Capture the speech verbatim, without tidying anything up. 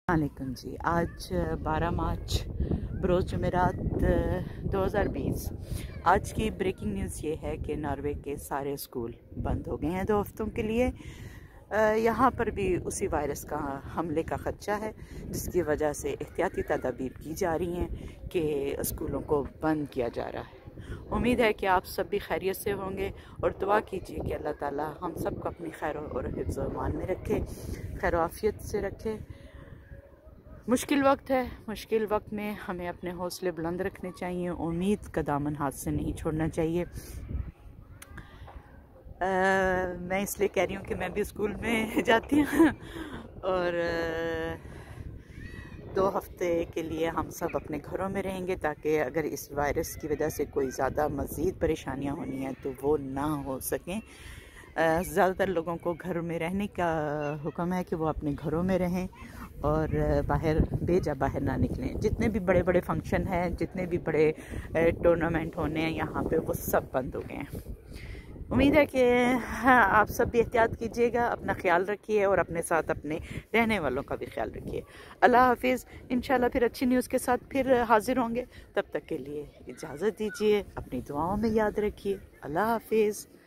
वालेकुम जी। आज बारह मार्च बरोज़ जुमेरात दो हज़ार बीस। आज की ब्रेकिंग न्यूज़ ये है कि नॉर्वे के सारे स्कूल बंद हो गए हैं दो हफ्तों के लिए। यहाँ पर भी उसी वायरस का हमले का ख़दशा है, जिसकी वजह से एहतियाती तदाबीर की जा रही हैं कि स्कूलों को बंद किया जा रहा है। उम्मीद है कि आप सब भी खैरियत से होंगे और दुआ कीजिए कि अल्लाह ताला हम सब को अपनी खैर और हिफ्ज़ और ईमान में रखे, खैर आफियत से रखे। मुश्किल वक्त है, मुश्किल वक्त में हमें अपने हौसले बुलंद रखने चाहिए, उम्मीद का दामन हाथ से नहीं छोड़ना चाहिए। आ, मैं इसलिए कह रही हूँ कि मैं भी स्कूल में जाती हूँ और दो हफ्ते के लिए हम सब अपने घरों में रहेंगे, ताकि अगर इस वायरस की वजह से कोई ज़्यादा मज़ीद परेशानियाँ होनी हैं तो वो ना हो सकें। ज़्यादातर लोगों को घर में रहने का हुक्म है कि वो अपने घरों में रहें और बाहर बेजा बाहर ना निकलें। जितने भी बड़े बड़े फंक्शन हैं, जितने भी बड़े टूर्नामेंट होने हैं यहाँ पे, वो सब बंद हो गए हैं। उम्मीद है कि हाँ, आप सब भी एहतियात कीजिएगा, अपना ख्याल रखिए और अपने साथ अपने रहने वालों का भी ख्याल रखिए। अल्लाह हाफिज़। इंशाल्लाह फिर अच्छी न्यूज़ के साथ फिर हाजिर होंगे। तब तक के लिए इजाज़त दीजिए, अपनी दुआओं में याद रखिए। अल्लाह हाफिज़।